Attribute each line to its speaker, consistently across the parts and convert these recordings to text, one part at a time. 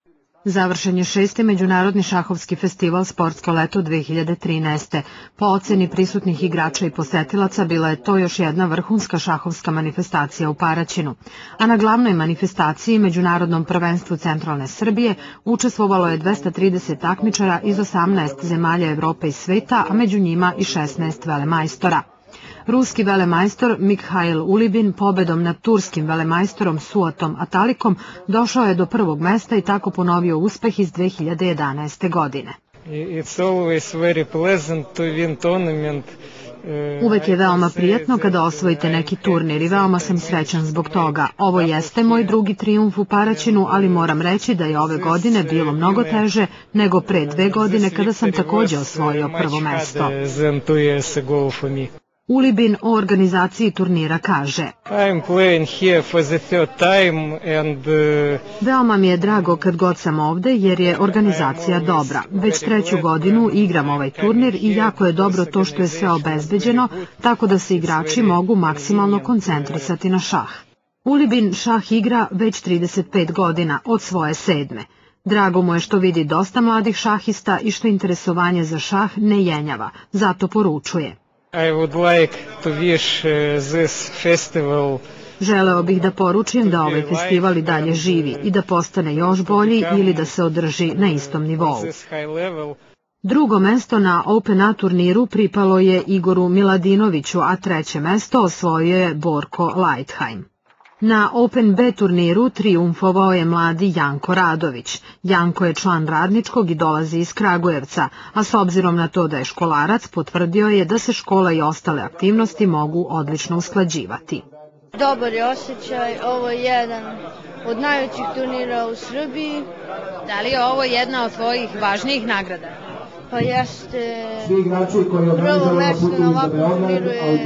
Speaker 1: Završen je 6. Međunarodni šahovski festival Sportsko leto 2013. Po oceni prisutnih igrača i posetilaca bila je to još jedna vrhunska šahovska manifestacija u Paraćinu. A na glavnoj manifestaciji, Međunarodnom prvenstvu Centralne Srbije, učestvovalo je 230 takmičara iz 18 zemalja Evrope i sveta, a među njima i 16 velemajstora. Ruski velemajstor Mikhail Ulibin pobedom nad turskim velemajstorom Suatom Atalikom došao je do prvog mesta i tako ponovio uspeh iz 2011. godine. Uvek je veoma prijatno kada osvojite neki turnir i veoma sam srećan zbog toga. Ovo jeste moj drugi trijumf u Paraćinu, ali moram reći da je ove godine bilo mnogo teže nego pre 2 godine kada sam takođe osvojio prvo mesto. Ulibin o organizaciji turnira kaže: Veoma mi je drago kad god sam ovde jer je organizacija dobra. Već 3. godinu igram ovaj turnir i jako je dobro to što je sve obezbeđeno, tako da se igrači mogu maksimalno koncentrisati na šah. Ulibin šah igra već 35 godina, od svoje 7. Drago mu je što vidi dosta mladih šahista i što interesovanje za šah ne jenjava, zato poručuje: Želeo bih da poručim da ovaj festival i dalje živi i da postane još bolji ili da se održi na istom nivou. Drugo mesto na Open A turniru pripalo je Igoru Miladinoviću, a 3. mesto osvojio je Borko Leitheim. Na Open B turniru trijumfovao je mladi Janko Radović. Janko je član Radničkog i dolazi iz Kragujevca, a s obzirom na to da je školarac, potvrdio je da se škola i ostale aktivnosti mogu odlično usklađivati.
Speaker 2: Dobar je osjećaj, ovo je jedan od najvećih turnira u Srbiji.
Speaker 3: Da li je ovo jedna od tvojih važnijih nagrada?
Speaker 2: Pa jeste, prvo mesto na ovakvom turniru je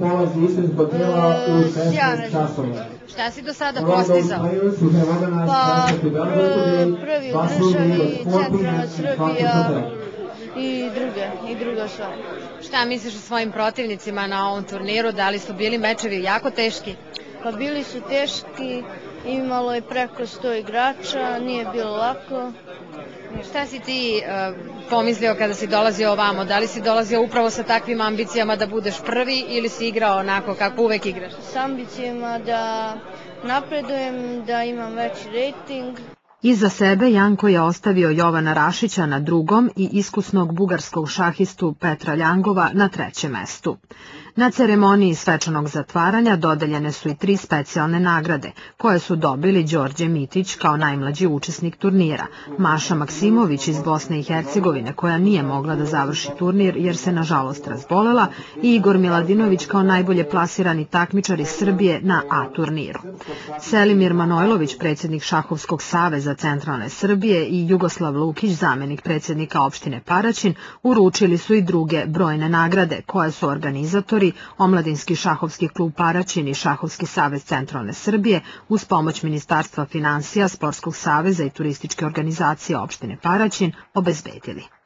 Speaker 2: sjajno.
Speaker 3: Šta si do sada postizao?
Speaker 2: Pa prvi u državi, Centralna Srbija i druga stvar.
Speaker 3: Šta misliš o svojim protivnicima na ovom turniru? Da li su bili mečevi jako teški?
Speaker 2: Pa bili su teški, imalo je preko 100 igrača, nije bilo lako.
Speaker 3: Šta si ti pomislio kada si dolazio ovamo? Da li si dolazio upravo sa takvim ambicijama da budeš prvi ili si igrao onako kako uvek igraš?
Speaker 2: S ambicijama da napredujem, da imam veći rejting.
Speaker 1: Iza sebe Janko je ostavio Jovana Rašića na 2. i iskusnog bugarskog šahistu Petra Ljangova na 3. mestu. Na ceremoniji svečanog zatvaranja dodeljene su i 3 specijalne nagrade, koje su dobili Đorđe Mitić kao najmlađi učesnik turnira, Maša Maksimović iz Bosne i Hercegovine, koja nije mogla da završi turnir jer se nažalost razbolela, i Igor Miladinović kao najbolje plasirani takmičar iz Srbije na A turniru. Selimir Manojlović, predsjednik Šahovskog saveza Centralne Srbije, i Jugoslav Lukić, zamenik predsjednika opštine Paraćin, uručili su i druge brojne nagrade, koje su organizatori Omladinski šahovski klub Paraćin i Šahovski savez Centralne Srbije uz pomoć Ministarstva finansija, Sportskog saveza i turističke organizacije opštine Paraćin obezbedili.